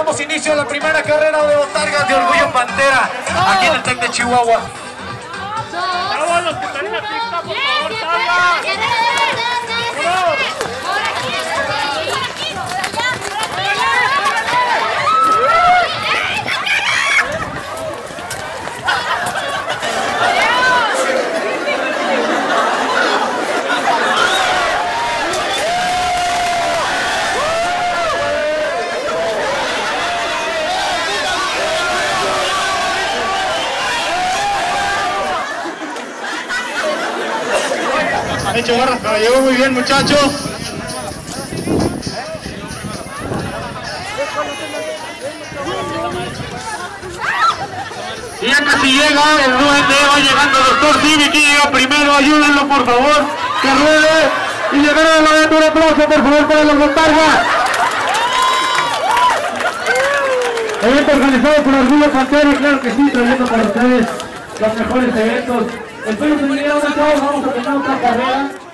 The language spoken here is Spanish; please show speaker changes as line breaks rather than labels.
damos inicio a la primera carrera de botargas de Orgullo Pantera, aquí en el TEC de Chihuahua.
¡Bravo los que están en la pista, por favor, salgan!
Hecho barras, pero llegó muy bien, muchachos. Y ya casi llega el duende, va llegando el doctor Civic y llega primero, ayúdenlo por favor, que ruede. Y llegaron a la venta, un aplauso por favor para los botargas. Evento organizado por Orgullo Pantera, claro que sí, trayendo para ustedes los mejores eventos. Espero que les haya gustado, vamos a tener otra carrera.